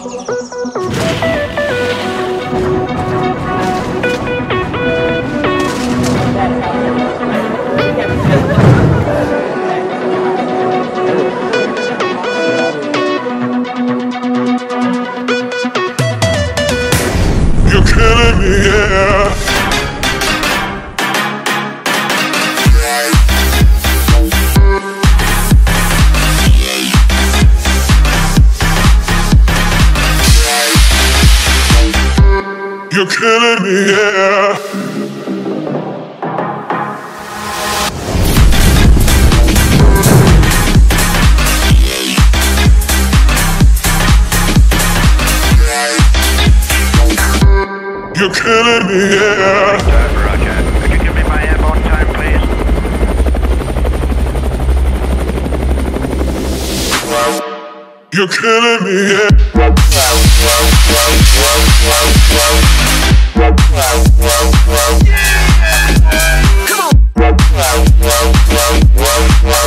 You're killing me, yeah. You're killing me, yeah. You're killing me, yeah. Roger. Could you give me my airborne time, please? You're killing me, yeah. Come on.